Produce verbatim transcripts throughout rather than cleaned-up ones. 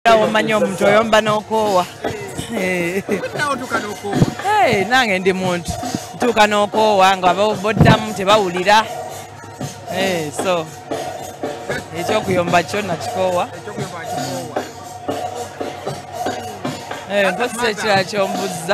Omanyi omuntu oyomba n'okoowa. Hey, nange ndi muntu ntuuka n'okoowa nga boddamu tebawulira. Hey, so ekyokuyomba kyo nakikoowa. Eh, mposi ekirala ky'ombuzza.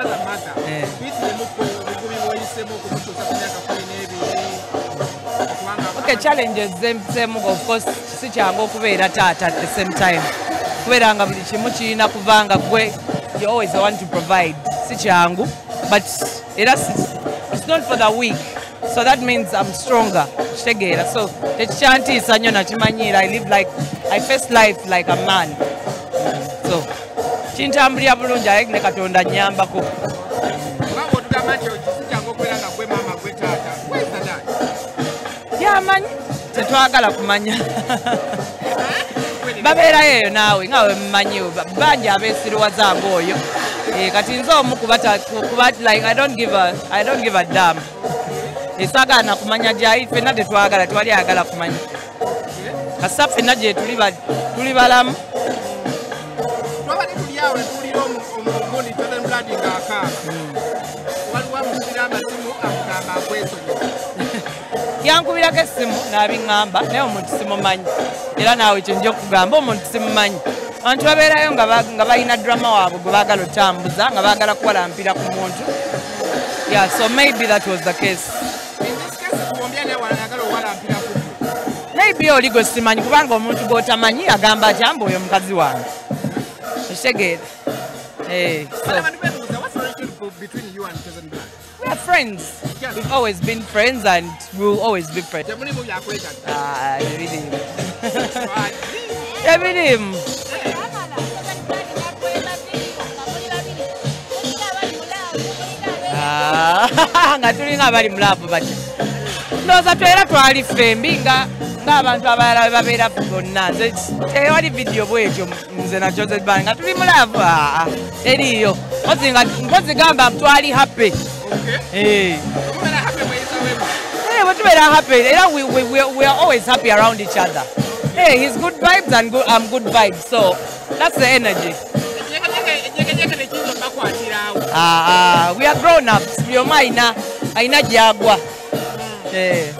Okay, challenges zemu of course si kyangu okubeera taata at the same time. Kubeera nga buli kimu kirina kuvanga gwe you always want to provide. Si kyangu, but it's not for the weak. So that means I'm stronger. Kitegeera. So tekyantiisa nnyo nakimanyiira. I live like I face life like a man. So kintambulira bulungi aye ne Katonda nnyambako. Yamanyi tetwagala kumanya. Babeerayo eyo naawe nga we mumanyi bangi abeesirwa zange oyo. Eh, kati nze omu kubata kuba like I don't give a I don't give a damn. Esagaana kumanya gyayi ffenna tetwagala twali agala kumanya. Kasa ffenna gye tuli tuli balamu. Twabali tuli awo tulira omugundi tole mladi ng'akaaka. Waliwo amusira amasimu akugamba akwesonyiwa. Yankubirako essimu n'abiŋŋamba naye omuntu simumanyi. Era naawe ekyo nja okugamba omuntu simumanyi. Abantu babeerayo nga balina drama waabwe gwe baagala otambuza nga baagala kuwalampira ku muntu. Yeah, so maybe that was the case. Maybe oli gwe simanyi kubanga omuntu gw'otamanyi agamba ati amba oyo mukazi wange. Okitegeera. Eh, so between you and Cousin Black? We are friends. Yes. We've always been friends and we'll always be friends. Ah, I believe him. I believe him. Ah, nga tulinga abali mulavu bati. Ndowooza twera twali fembi nga ng'abantu abalala babeera bonna. Nze tewali video bw'ekyo nze na Joseph Bang nga tuli mulavu. Ah, teriyo. Mpozi gamba twali happy. Okay. Eh. Hey, what we are happy. We, we, we, we are always happy around each other. Hey, he's good vibes and good, I'm good vibes. So that's the energy. Ah, uh, we are grown ups. We are minor. Aina jagwa. Hey.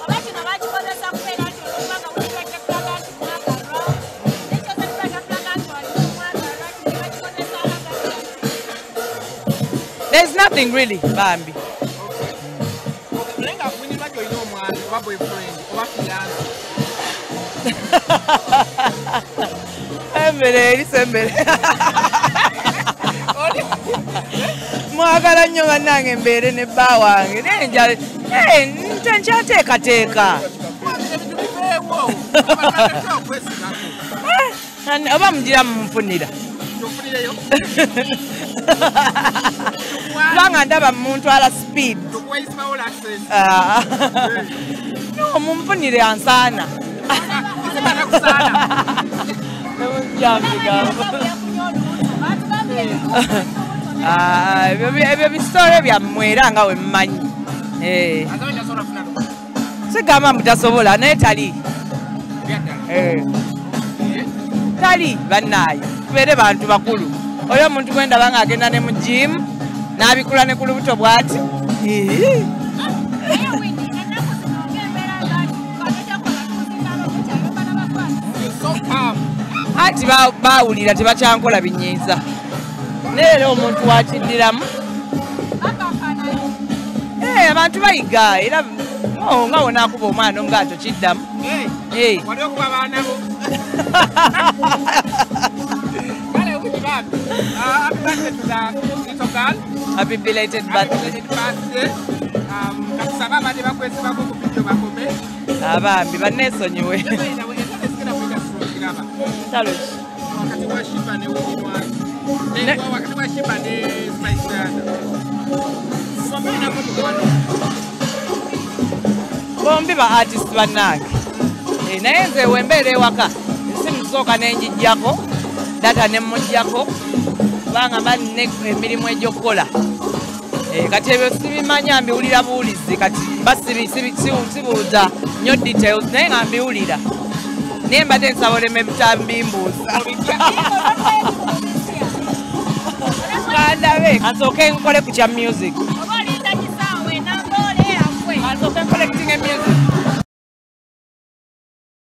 There's nothing really, Bambi. Embele, embele. Mwagala nnyo bannange mbeere ne bba wange. Nenja, eh, nteeka teeka. Oba mugira mmunfunira. Lwanga ndaba muntwala speed. No, mumfunire ansaana. Ebyo bisitole byammwe era nga we mmanyi. Sigamba mutasobola naye tali. Tali bannaayo. Tubeere bantu bakulu. Oyo omuntu gwe ndaba ng'agenda ne mu gym n'abikula ne ku lubuto bw'ati. Ati baawulira tebakyankola binyiiza. Leero omuntu wakiddiramu. Eh, abantu bayiga era nga wonaakuba omwana omugaato kiddamu. Wali okuba baana bo. Happy birthday to the little girl. Happy belated birthday. Abambi banneesonyiwe. Bombi ba artist bannange. Naye nze wembeera ewaka essimu nsooka n'enjijjako data ne mujjako kubanga banne emirimu egy'okukola. Kati ebyo sibimanya mbiwulira buwulizi kati mba sibuuza nnyo details naye nga mbiwulira. naye mbadde nsaba oleme bitambimbuusa kandabe kansooke nkole ku kya music ansooke nkolekitinga music